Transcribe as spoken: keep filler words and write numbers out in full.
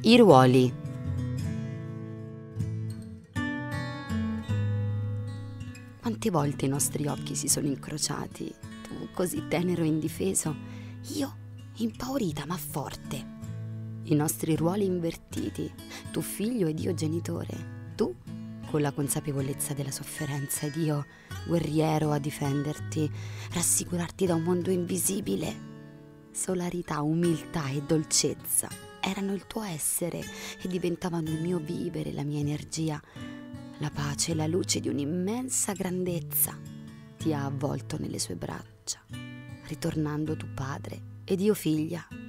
I ruoli. Quante volte i nostri occhi si sono incrociati, tu così tenero e indifeso, io impaurita ma forte. I nostri ruoli invertiti, tu figlio ed io genitore, tu con la consapevolezza della sofferenza ed io guerriero a difenderti, rassicurarti da un mondo invisibile. Solarità, umiltà e dolcezza erano il tuo essere e diventavano il mio vivere, la mia energia. La pace e la luce di un'immensa grandezza ti ha avvolto nelle sue braccia, ritornando tu padre ed io figlia.